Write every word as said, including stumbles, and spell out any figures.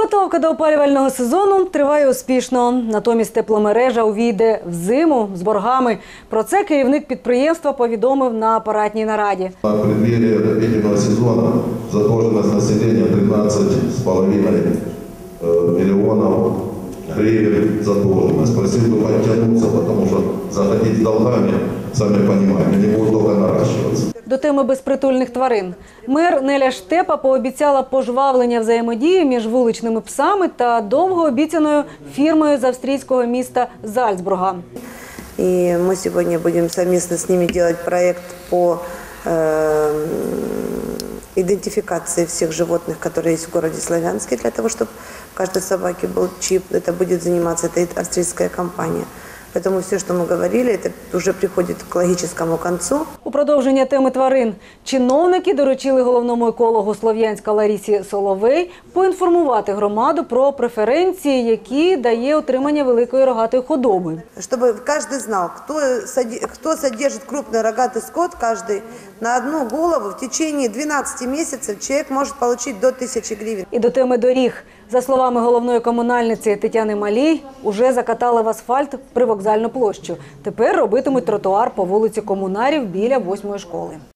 Підготовка до опалювального сезону триває успішно. Натомість тепломережа увійде в зиму з боргами. Про це керівник підприємства повідомив на апаратній нараді. На преддверии отопительного сезону задолженность населения тринадцать с половиной миллионов гривен задолженность. Просил бы подтянуться, потому что заходить с долгами, сами понимаете, они будут только наращиваться. До теми безпритульних тварин. Мер Неля Штепа пообіцяла пожвавлення взаємодії між вуличними псами та довгообіцяною фірмою з австрійського міста Зальцбурга. И мы сегодня будем совместно с ними делать проект по э, идентификации всех животных, которые есть в городе Славянске, для того, чтобы в каждой собаке был чип. Это будет заниматься эта австрийская компания. Поэтому все, что мы говорили, это уже приходит к логическому концу. У продовження теми тварин чиновники доручили головному екологу Слов'янська Ларисі Соловей поінформувати громаду про преференції, які дає отримання великої рогатої худоби. Чтобы каждый знал, кто, кто содержит крупный рогатый скот, каждый на одну голову в течение двенадцати месяцев человек может получить до тысячи гривен. І до теми доріг. За словами головної комунальниці Тетяни Малій, уже закатали в асфальт привокзальну площу. Тепер робитимуть тротуар по вулиці Комунарів біля восьмої школи.